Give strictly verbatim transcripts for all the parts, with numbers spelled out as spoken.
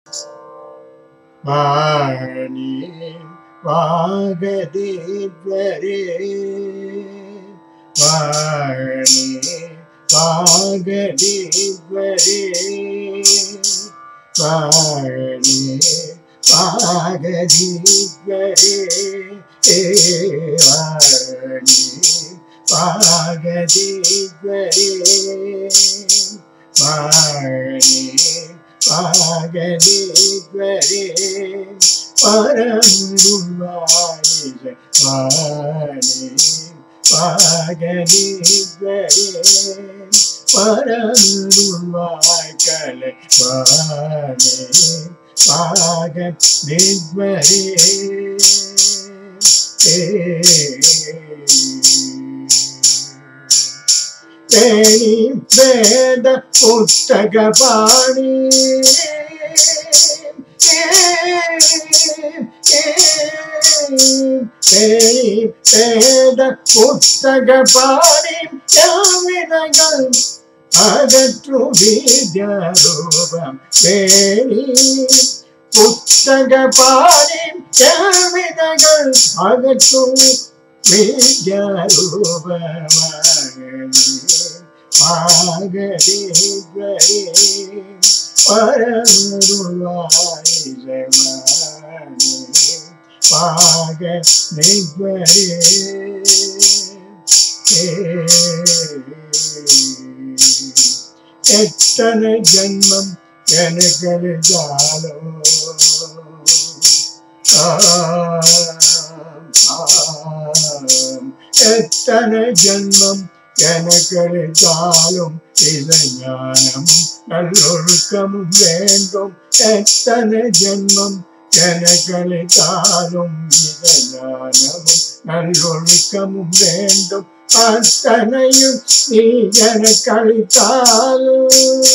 வாணி வாகதீஸ்வரே வாணி வாகதீஸ்வரே வாணி வாகதீஸ்வரே வாணி வாகதீஸ்வரே வாணி வாகதீஸ்வரே பரந்துள்ளாயிசை வாணி வாகதீஸ்வரே பரந்துள்ளாய் கலை வாணி வாகதீஸ்வரே வேணி வேத புத்தக பாணி வேணி வேத புத்தக பாணி யாவிதங்கள் அகற்று வித்யாரூபம் வேணி புத்தக பாணி யாவிதங்கள் அகற்று வித்யாரூபமாகி வாகதீஸ்வரே பரந்துள்ளாயிசை வாணி வாகதீஸ்வரே எத்தனை ஜன்மம் எனக்கெடுத்தாலோ எத்தனை ஜன்மம் எனக்கெடுத்தாலும் இசைஞானமும் நல்லொழுக்கமும் வேண்டும் எத்தனை ஜன்மம் எனக்கெடுத்தாலும் இசைஞானமும் நல்லொழுக்கமும் வேண்டும் அத்தனையும் நீ எனக்களித்தாலும்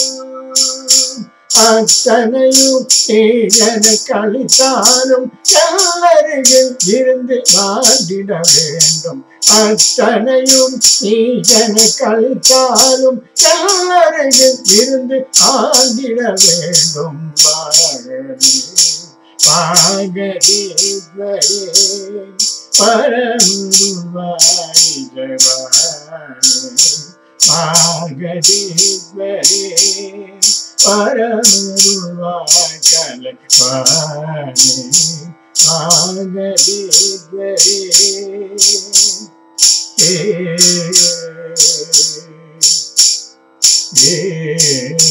அத்தனையும் நீ எனக்களித்தாலும் எல்லாருக்கும் இருந்து வாழ்ந்திட வேண்டும் அத்தனையும் நீ எனக்களித்தாலும் எல்லாருக்கும் இருந்து ஆழ்ந்திட வேண்டும் வாகதி வாகதீஸ்வரே பரந்துள்ளாயிசை வாணி வாகதீஸ்வரே பரந்துள்ளாய் கலை வாணி வாகதீஸ்வரே ஏ ஏ